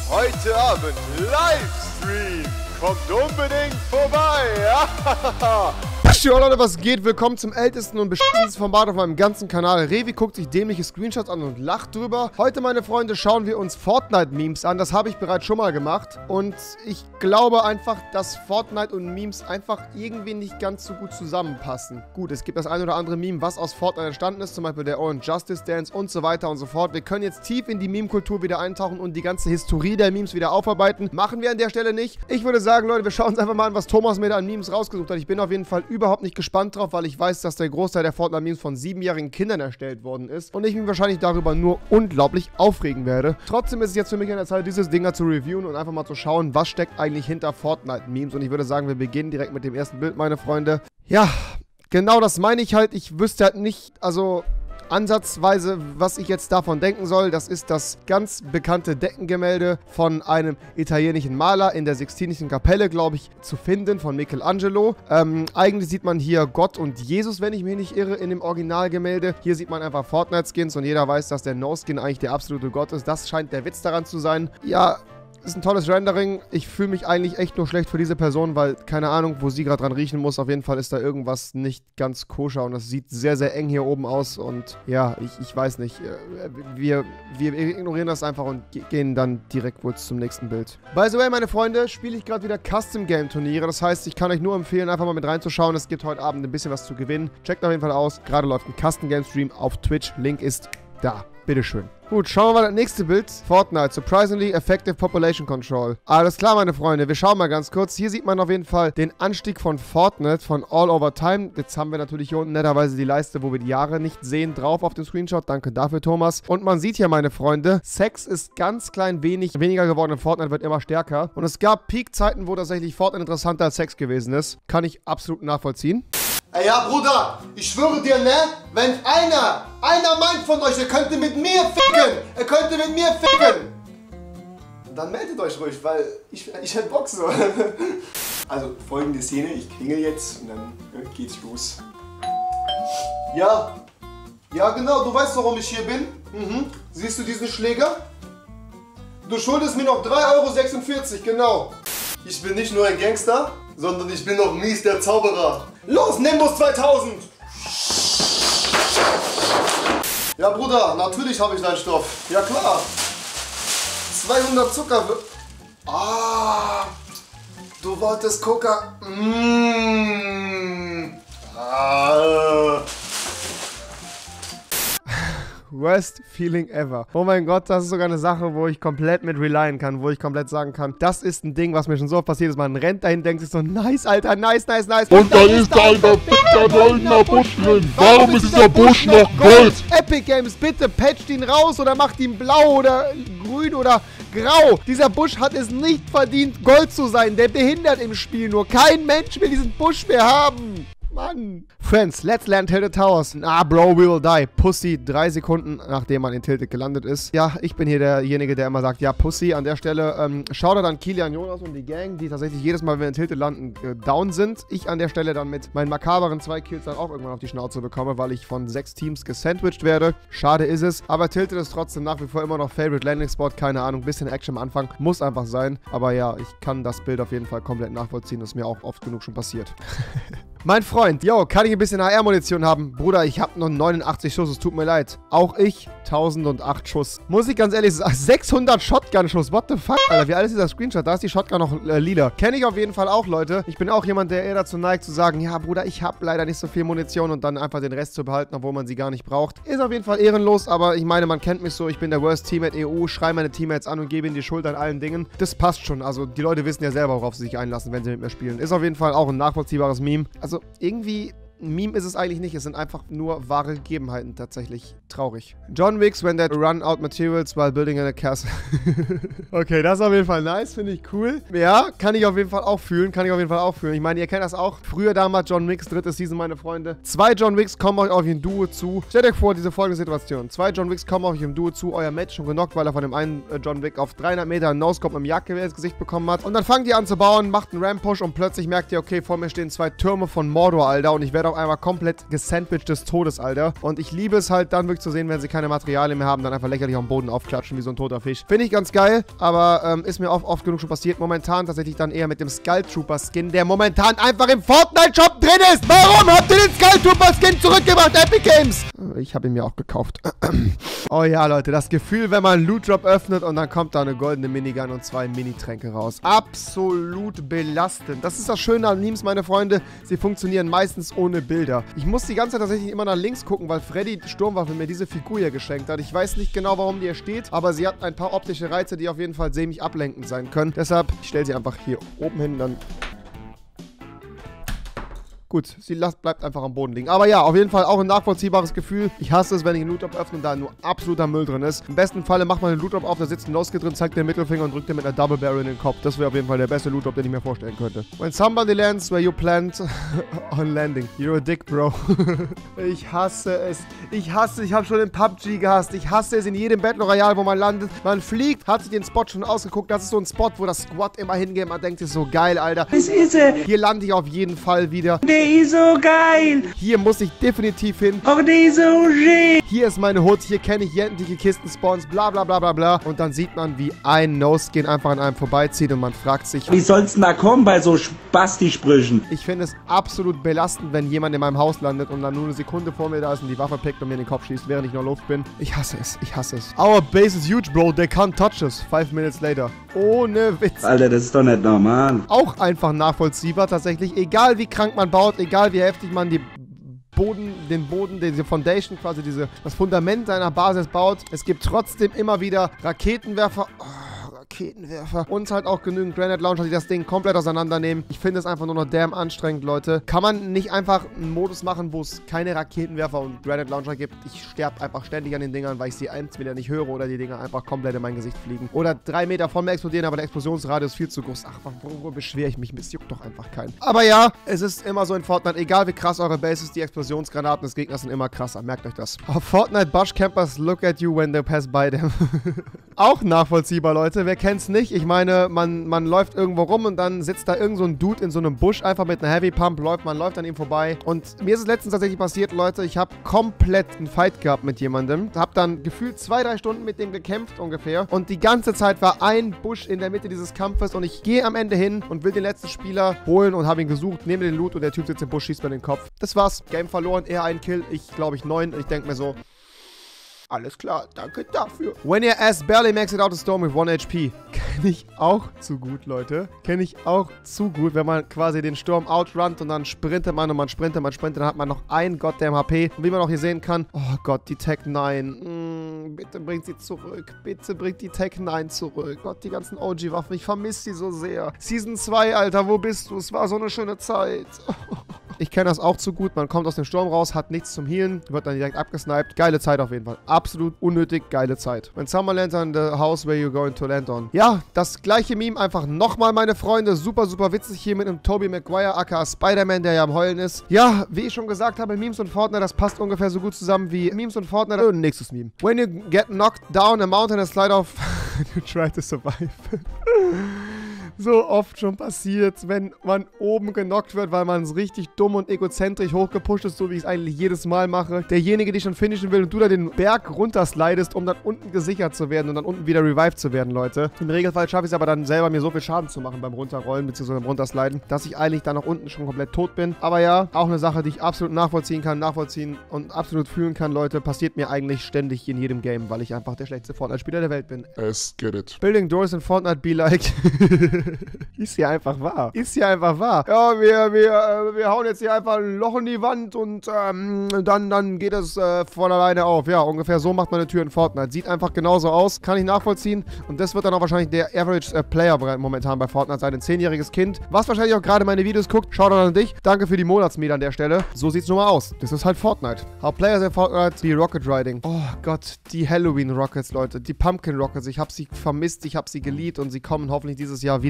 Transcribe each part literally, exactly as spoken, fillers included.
Heute Abend Livestream. Kommt unbedingt vorbei. Ja, Leute, was geht? Willkommen zum ältesten und beschissensten Format auf meinem ganzen Kanal. Revi guckt sich dämliche Screenshots an und lacht drüber. Heute, meine Freunde, schauen wir uns Fortnite-Memes an. Das habe ich bereits schon mal gemacht. Und ich glaube einfach, dass Fortnite und Memes einfach irgendwie nicht ganz so gut zusammenpassen. Gut, es gibt das ein oder andere Meme, was aus Fortnite entstanden ist. Zum Beispiel der Orange Justice Dance und so weiter und so fort. Wir können jetzt tief in die Meme-Kultur wieder eintauchen und die ganze Historie der Memes wieder aufarbeiten. Machen wir an der Stelle nicht. Ich würde sagen, Leute, wir schauen uns einfach mal an, was Thomas mir da an Memes rausgesucht hat. Ich bin auf jeden Fall überhaupt nicht gespannt drauf, weil ich weiß, dass der Großteil der Fortnite-Memes von siebenjährigen Kindern erstellt worden ist und ich mich wahrscheinlich darüber nur unglaublich aufregen werde. Trotzdem ist es jetzt für mich an der Zeit, dieses Dinger zu reviewen und einfach mal zu schauen, was steckt eigentlich hinter Fortnite-Memes. Und ich würde sagen, wir beginnen direkt mit dem ersten Bild, meine Freunde. Ja, genau das meine ich halt. Ich wüsste halt nicht, also ansatzweise, was ich jetzt davon denken soll. Das ist das ganz bekannte Deckengemälde von einem italienischen Maler in der Sixtinischen Kapelle, glaube ich, zu finden, von Michelangelo. Ähm, eigentlich sieht man hier Gott und Jesus, wenn ich mich nicht irre, in dem Originalgemälde. Hier sieht man einfach Fortnite-Skins und jeder weiß, dass der No-Skin eigentlich der absolute Gott ist. Das scheint der Witz daran zu sein. Ja, ist ein tolles Rendering. Ich fühle mich eigentlich echt nur schlecht für diese Person, weil keine Ahnung, wo sie gerade dran riechen muss. Auf jeden Fall ist da irgendwas nicht ganz koscher und das sieht sehr, sehr eng hier oben aus. Und ja, ich, ich weiß nicht. Wir, wir ignorieren das einfach und gehen dann direkt wohl zum nächsten Bild. By the way, meine Freunde, spiele ich gerade wieder Custom-Game-Turniere. Das heißt, ich kann euch nur empfehlen, einfach mal mit reinzuschauen. Es gibt heute Abend ein bisschen was zu gewinnen. Checkt auf jeden Fall aus. Gerade läuft ein Custom-Game-Stream auf Twitch. Link ist da. Bitteschön. Gut, schauen wir mal das nächste Bild. Fortnite, surprisingly effective population control. Alles klar, meine Freunde, wir schauen mal ganz kurz. Hier sieht man auf jeden Fall den Anstieg von Fortnite von all over time. Jetzt haben wir natürlich hier unten netterweise die Leiste, wo wir die Jahre nicht sehen, drauf auf dem Screenshot. Danke dafür, Thomas. Und man sieht hier, meine Freunde, Sex ist ganz klein wenig weniger geworden in Fortnite, wird immer stärker. Und es gab Peak-Zeiten, wo tatsächlich Fortnite interessanter als Sex gewesen ist. Kann ich absolut nachvollziehen. Ey, ja, Bruder, ich schwöre dir, ne, wenn einer, einer meint von euch, er könnte mit mir ficken, er könnte mit mir ficken, dann meldet euch ruhig, weil ich, ich hätte Bock so. Also, folgende Szene, ich klingel jetzt und dann ja, geht's los. Ja, ja genau, du weißt, warum ich hier bin. Mhm. Siehst du diesen Schläger? Du schuldest mir noch drei Euro sechsundvierzig, genau. Ich bin nicht nur ein Gangster, sondern ich bin auch mies der Zauberer. Los, Nimbus zweitausend! Ja, Bruder, natürlich habe ich deinen Stoff. Ja, klar. zweihundert Zucker. Ah, du wolltest Coca. Mmh. Ah. Worst feeling ever. Oh mein Gott, das ist sogar eine Sache, wo ich komplett mit relyen kann, wo ich komplett sagen kann, das ist ein Ding, was mir schon so oft passiert ist. Man rennt dahin, denkt sich so, nice, Alter, nice, nice, nice. Und, Und da ist da ein verfickter goldener Busch drin. Warum ist dieser Busch noch Gold? Epic Games, bitte patcht ihn raus oder macht ihn blau oder grün oder grau. Dieser Busch hat es nicht verdient, Gold zu sein. Der behindert im Spiel nur. Kein Mensch will diesen Busch mehr haben. Mann. Friends, let's land Tilted Towers. Ah, Bro, we will die. Pussy, drei Sekunden, nachdem man in Tilted gelandet ist. Ja, ich bin hier derjenige, der immer sagt, ja, Pussy. An der Stelle, ähm, Shoutout an Kilian Jonas und die Gang, die tatsächlich jedes Mal, wenn wir in Tilted landen, äh, down sind. Ich an der Stelle dann mit meinen makaberen zwei Kills dann auch irgendwann auf die Schnauze bekomme, weil ich von sechs Teams gesandwiched werde. Schade ist es. Aber Tilted ist trotzdem nach wie vor immer noch Favorite Landing Spot. Keine Ahnung, bisschen Action am Anfang. Muss einfach sein. Aber ja, ich kann das Bild auf jeden Fall komplett nachvollziehen. Das ist mir auch oft genug schon passiert. Mein Freund, yo, kann ich ein bisschen H R-Munition haben? Bruder, ich habe noch neunundachtzig Schuss, es tut mir leid. Auch ich, tausendacht Schuss. Muss ich ganz ehrlich sagen, sechshundert Shotgun-Schuss, what the fuck, Alter, wie alt ist dieser Screenshot? Da ist die Shotgun noch äh, lila. Kenne ich auf jeden Fall auch, Leute. Ich bin auch jemand, der eher dazu neigt zu sagen, ja, Bruder, ich habe leider nicht so viel Munition und dann einfach den Rest zu behalten, obwohl man sie gar nicht braucht. Ist auf jeden Fall ehrenlos, aber ich meine, man kennt mich so, ich bin der Worst Teammate E U, schreie meine Teammates an und gebe ihnen die Schuld an allen Dingen. Das passt schon, also die Leute wissen ja selber, worauf sie sich einlassen, wenn sie mit mir spielen. Ist auf jeden Fall auch ein nachvollziehbares Meme. Also irgendwie ein Meme ist es eigentlich nicht, es sind einfach nur wahre Gegebenheiten tatsächlich. Traurig. John Wicks when they run out materials while building a castle. Okay, das ist auf jeden Fall nice, finde ich cool. Ja, kann ich auf jeden Fall auch fühlen, kann ich auf jeden Fall auch fühlen. Ich meine, ihr kennt das auch. Früher damals John Wicks, dritte Season, meine Freunde. Zwei John Wicks kommen euch auf ein Duo zu. Stellt euch vor, diese folgende Situation. Zwei John Wicks kommen euch im Duo zu, euer Match schon genockt, weil er von dem einen äh, John Wick auf dreihundert Meter einen No-Scope mit dem Jagdgewehr ins Gesicht bekommen hat. Und dann fangt ihr an zu bauen, macht einen Ramp-Push und plötzlich merkt ihr, okay, vor mir stehen zwei Türme von Mordor, Alter, und ich werde auf einmal komplett gesandwiched des Todes, Alter. Und ich liebe es halt dann wirklich zu sehen, wenn sie keine Materialien mehr haben, dann einfach lächerlich am Boden aufklatschen wie so ein toter Fisch. Finde ich ganz geil, aber ähm, ist mir oft, oft genug schon passiert. Momentan tatsächlich dann eher mit dem Skull Trooper Skin, der momentan einfach im Fortnite-Shop drin ist. Warum habt ihr den Skull Trooper Skin zurückgebracht, Epic Games? Ich habe ihn mir auch gekauft. Oh ja, Leute, das Gefühl, wenn man einen Loot Drop öffnet und dann kommt da eine goldene Minigun und zwei Mini-Tränke raus. Absolut belastend. Das ist das Schöne an Memes, meine Freunde. Sie funktionieren meistens ohne Bilder. Ich muss die ganze Zeit tatsächlich immer nach links gucken, weil Freddy Sturmwaffe mir diese Figur hier geschenkt hat. Ich weiß nicht genau, warum die hier steht, aber sie hat ein paar optische Reize, die auf jeden Fall semi ablenkend sein können. Deshalb, ich stelle sie einfach hier oben hin, dann... Gut, sie lasst, bleibt einfach am Boden liegen. Aber ja, auf jeden Fall auch ein nachvollziehbares Gefühl. Ich hasse es, wenn ich einen Loot Drop öffne und da nur absoluter Müll drin ist. Im besten Falle macht man den Loot Drop auf, da sitzt ein Noske drin, zeigt den Mittelfinger und drückt den mit einer Double Barrel in den Kopf. Das wäre auf jeden Fall der beste Loot Drop, den ich mir vorstellen könnte. When somebody lands where you planned on landing. You're a dick, bro. Ich hasse es. Ich hasse, ich habe schon in P U B G gehasst. Ich hasse es in jedem Battle Royale, wo man landet. Man fliegt, hat sich den Spot schon ausgeguckt. Das ist so ein Spot, wo das Squad immer hingeht. Man denkt sich so, geil, Alter. Das ist er. Hier lande ich auf jeden Fall wieder. Der ist so geil. Hier muss ich definitiv hin. Oh, der ist so schön. Hier ist meine Hut. Hier kenne ich jämtliche Kisten-Spawns. Bla bla bla bla bla. Und dann sieht man, wie ein No-Skin einfach an einem vorbeizieht. Und man fragt sich... Wie soll's denn da kommen bei so Spasti-Sprüchen? Ich finde es absolut belastend, wenn jemand in meinem Haus landet und dann nur eine Sekunde vor mir da ist und die Waffe pickt und mir in den Kopf schießt, während ich noch Luft bin. Ich hasse es. Ich hasse es. Our base is huge, bro. They can't touch us. Five minutes later. Ohne Witz. Alter, das ist doch nicht normal. Auch einfach nachvollziehbar tatsächlich. Egal wie krank man baut, egal wie heftig man die Boden, den Boden, diese Foundation, quasi diese, das Fundament deiner Basis baut. Es gibt trotzdem immer wieder Raketenwerfer. Oh. Raketenwerfer und halt auch genügend Granite Launcher, die das Ding komplett auseinandernehmen. Ich finde es einfach nur noch damn anstrengend, Leute. Kann man nicht einfach einen Modus machen, wo es keine Raketenwerfer und Granite Launcher gibt? Ich sterbe einfach ständig an den Dingern, weil ich sie entweder nicht höre oder die Dinger einfach komplett in mein Gesicht fliegen. Oder drei Meter von mir explodieren, aber der Explosionsradius viel zu groß. Ach, worüber beschwere ich mich? Mist, juckt doch einfach keinen. Aber ja, es ist immer so in Fortnite, egal wie krass eure Base ist, die Explosionsgranaten des Gegners sind immer krasser. Merkt euch das. Auf Fortnite Bush Campers look at you when they pass by them. Auch nachvollziehbar, Leute. Wer kennt's nicht? Ich meine, man, man läuft irgendwo rum und dann sitzt da irgend so ein Dude in so einem Busch, einfach mit einer Heavy Pump, läuft, man läuft an ihm vorbei. Und mir ist es letztens tatsächlich passiert, Leute, ich habe komplett einen Fight gehabt mit jemandem. Hab dann gefühlt zwei, drei Stunden mit dem gekämpft ungefähr. Und die ganze Zeit war ein Busch in der Mitte dieses Kampfes und ich gehe am Ende hin und will den letzten Spieler holen und habe ihn gesucht, nehme den Loot und der Typ sitzt im Busch, schießt mir den Kopf. Das war's. Game verloren, er ein Kill, ich glaube ich neun. Ich denke mir so... Alles klar, danke dafür. When your ass barely makes it out of storm with one H P. Kenne ich auch zu gut, Leute. Kenne ich auch zu gut, wenn man quasi den Sturm outrunnt und dann sprintet man und man sprintet, man sprintet, dann hat man noch ein goddamn H P. Und wie man auch hier sehen kann, oh Gott, die Tech neun. Mm, bitte bringt sie zurück. Bitte bringt die Tech neun zurück. Gott, die ganzen O G-Waffen, ich vermisse sie so sehr. Season zwei, Alter, wo bist du? Es war so eine schöne Zeit. Ich kenne das auch zu gut. Man kommt aus dem Sturm raus, hat nichts zum Healen, wird dann direkt abgesniped. Geile Zeit auf jeden Fall. Absolut unnötig geile Zeit. When someone lands on the house where you're going to land on. Ja, das gleiche Meme einfach nochmal, meine Freunde. Super, super witzig hier mit einem Tobey Maguire, aka Spider-Man, der ja am Heulen ist. Ja, wie ich schon gesagt habe, Memes und Fortnite, das passt ungefähr so gut zusammen wie Memes und Fortnite. Oh, nächstes Meme. When you get knocked down a mountain and slide off, you try to survive. So oft schon passiert, wenn man oben genockt wird, weil man es richtig dumm und egozentrisch hochgepusht ist, so wie ich es eigentlich jedes Mal mache. Derjenige, der schon finishen will und du da den Berg runterslidest, um dann unten gesichert zu werden und dann unten wieder revived zu werden, Leute. Im Regelfall schaffe ich es aber dann selber, mir so viel Schaden zu machen beim Runterrollen bzw. beim Runtersliden, dass ich eigentlich dann nach unten schon komplett tot bin. Aber ja, auch eine Sache, die ich absolut nachvollziehen kann, nachvollziehen und absolut fühlen kann, Leute, passiert mir eigentlich ständig in jedem Game, weil ich einfach der schlechteste Fortnite-Spieler der Welt bin. Let's get it. Building doors in Fortnite be like... Ist ja einfach wahr. Ist ja einfach wahr. Ja, wir, wir, äh, wir hauen jetzt hier einfach ein Loch in die Wand und ähm, dann, dann geht es äh, von alleine auf. Ja, ungefähr so macht man eine Tür in Fortnite. Sieht einfach genauso aus. Kann ich nachvollziehen. Und das wird dann auch wahrscheinlich der Average äh, Player momentan bei Fortnite sein. Ein zehnjähriges Kind, was wahrscheinlich auch gerade meine Videos guckt. Schaut an dich. Danke für die Monatsmiete an der Stelle. So sieht's nun mal aus. Das ist halt Fortnite. How players in Fortnite be Rocket Riding. Oh Gott, die Halloween Rockets, Leute. Die Pumpkin Rockets. Ich habe sie vermisst. Ich habe sie geliebt und sie kommen hoffentlich dieses Jahr wieder.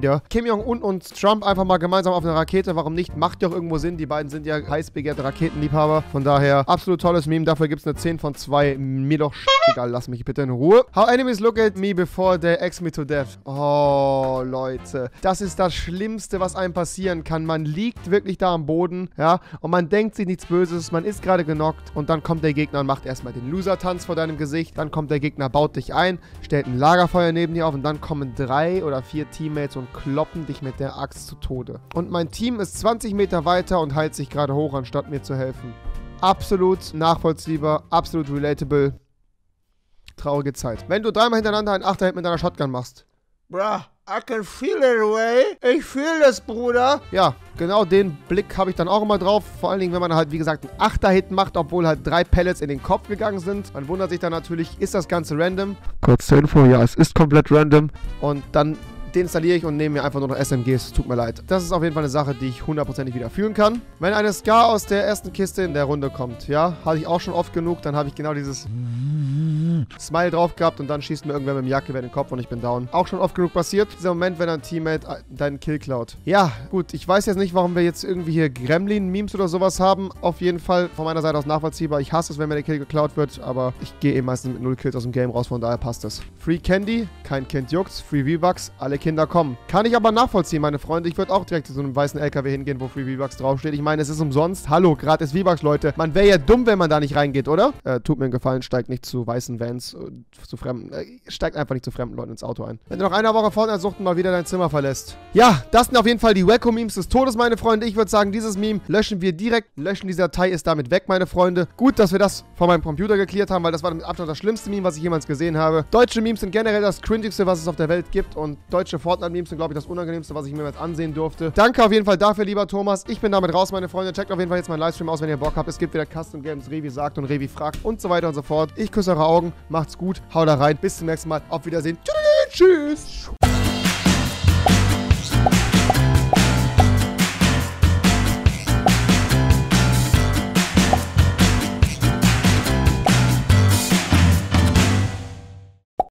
wieder. Kim Jong-un und Trump einfach mal gemeinsam auf einer Rakete. Warum nicht? Macht ja auch irgendwo Sinn. Die beiden sind ja heiß begehrte Raketenliebhaber. Von daher, absolut tolles Meme. Dafür gibt es eine zehn von zwei. Mir doch egal. Lass mich bitte in Ruhe. How enemies look at me before they axe me to death. Oh, Leute. Das ist das Schlimmste, was einem passieren kann. Man liegt wirklich da am Boden, ja, und man denkt sich nichts Böses. Man ist gerade genockt und dann kommt der Gegner und macht erstmal den Loser-Tanz vor deinem Gesicht. Dann kommt der Gegner, baut dich ein, stellt ein Lagerfeuer neben dir auf und dann kommen drei oder vier Teammates und kloppen dich mit der Axt zu Tode. Und mein Team ist zwanzig Meter weiter und heilt sich gerade hoch, anstatt mir zu helfen. Absolut nachvollziehbar, absolut relatable. Traurige Zeit. Wenn du dreimal hintereinander einen Achterhit mit deiner Shotgun machst. Bruh, I can feel it away. Ich fühle das, Bruder. Ja, genau den Blick habe ich dann auch immer drauf. Vor allen Dingen, wenn man halt, wie gesagt, einen Achterhit macht, obwohl halt drei Pellets in den Kopf gegangen sind. Man wundert sich dann natürlich, ist das Ganze random? Kurz zur Info, ja, es ist komplett random. Und dann deinstalliere ich und nehme mir einfach nur noch S M Gs. Tut mir leid. Das ist auf jeden Fall eine Sache, die ich hundertprozentig wieder fühlen kann. Wenn eine Scar aus der ersten Kiste in der Runde kommt, ja, hatte ich auch schon oft genug, dann habe ich genau dieses Smile drauf gehabt und dann schießt mir irgendwer mit dem Jagdgewehr in den Kopf und ich bin down. Auch schon oft genug passiert. Dieser Moment, wenn ein Teammate deinen Kill klaut. Ja, gut. Ich weiß jetzt nicht, warum wir jetzt irgendwie hier Gremlin-Memes oder sowas haben. Auf jeden Fall von meiner Seite aus nachvollziehbar. Ich hasse es, wenn mir der Kill geklaut wird, aber ich gehe eh meistens mit null Kills aus dem Game raus, von daher passt es. Free Candy, kein Kind juckt's. Free V-Bucks, alle Kinder kommen. Kann ich aber nachvollziehen, meine Freunde. Ich würde auch direkt zu so einem weißen L K W hingehen, wo Free V-Bucks draufsteht. Ich meine, es ist umsonst. Hallo, gratis V-Bucks, Leute. Man wäre ja dumm, wenn man da nicht reingeht, oder? Äh, tut mir einen Gefallen, steigt nicht zu weißen Vans, äh, zu fremden, äh, steigt einfach nicht zu fremden Leuten ins Auto ein. Wenn du nach einer Woche Fortnite-Suchten mal wieder dein Zimmer verlässt. Ja, das sind auf jeden Fall die Wacko-Memes des Todes, meine Freunde. Ich würde sagen, dieses Meme löschen wir direkt. Löschen diese Datei ist damit weg, meine Freunde. Gut, dass wir das von meinem Computer geklärt haben, weil das war mit Abstand das schlimmste Meme, was ich jemals gesehen habe. Deutsche Memes sind generell das cringigste, was es auf der Welt gibt und deutsche Fortnite-Memes sind, glaube ich, das unangenehmste, was ich mir jetzt ansehen durfte. Danke auf jeden Fall dafür, lieber Thomas. Ich bin damit raus, meine Freunde. Checkt auf jeden Fall jetzt meinen Livestream aus, wenn ihr Bock habt. Es gibt wieder Custom Games, Revi sagt und Revi fragt und so weiter und so fort. Ich küsse eure Augen. Macht's gut. Haut da rein. Bis zum nächsten Mal. Auf Wiedersehen. Tschüss.